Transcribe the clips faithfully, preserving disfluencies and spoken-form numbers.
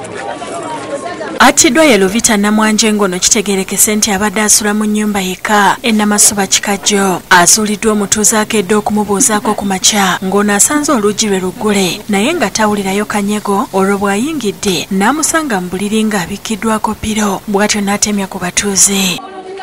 Atiddwa ye Lovita Namwanje ngono kitegeerekese nti abadde asula mu nnyumba yeka e Namasuba Kikajjo. Azuuliddwa omutuuze akedde okumubuuzaako ku makya ng'ono asanze oluggi lwe luggule naye nga tawulirayo kanyego olwo bw'ayingidde n'amusanga mu buliri ng'abikkiddwako piro bw'atyo n'atemya ku batuuze.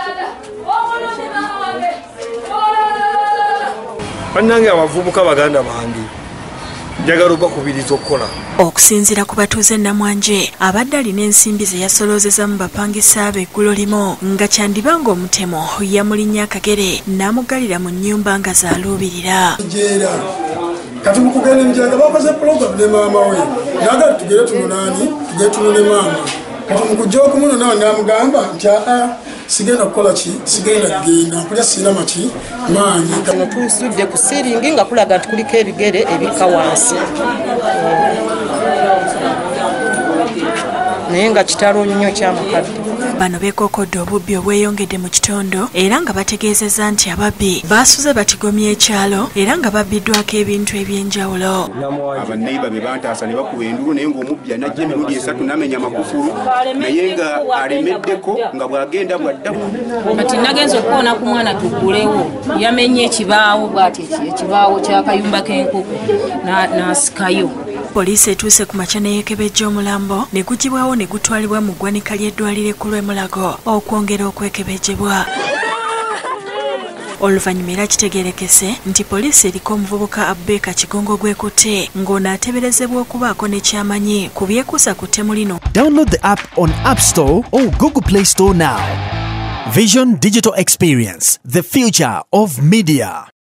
Bannange abavubuka baganda bange njagala okubakubiriza okukola. Okusinziira ku batuuze Namwanje abadde alina ensimbi ze yasoloozeza mu bapangisa be eggulo limu nga kyandiba ng'omutemo yamulinnya akagere n'amuggalira mu nnyumba nga zaaluubirira. Kati mu kugenda emijaga bakoze pulogulamu ne maama we naagala tugere tunonaani tugere tunone maama kati mu kujja okumuno nawe n'amugamba nti aa sigenda kukola ki sigenda kugenda mpulya sirina maki maanyi. Kano tusudde ku siringi nga kulaga nti kuliko ebigere ebikka wansi naye nga kitalo nnyo kyamukadde. Bano beekokodde obubbi obweyongedde mu kitundu era nga bategeezezza nti ababbi baasuze batigomya ekyalo era nga babbiddwako ebintu eby'enjawulo. Abaneiba be bantaasa ne bakuba endulu naye ng'omubbi anajja emirundi esatu n'amenya amakufulu naye nga alemeddeko nga bw'agenda bwaddamu. Kati nagenza okukoona ku mwana tuggulewo yamenye ekibaawo bw'ati ekibaawo ky'akayumba k'enkoko n'asikayo. Poliisi etuuse ku makya ne yeekebejja omulambo ne gugibwawo ne gutwalibwa mu ggwanika ly'eddwaliro ekkulu e Mulago okwongera okwekebejjebwa. Oluvannyuma era kitegeerekese nti poliisi eriko omuvubuka Abeka Kigongo gwekutte ng'ono ateeberezebwa okubaako ne kyamanyi ku byekuusa ku ttemu lino. Download the app on App Store or Google Play Store now. Vision Digital Experience, the future of media.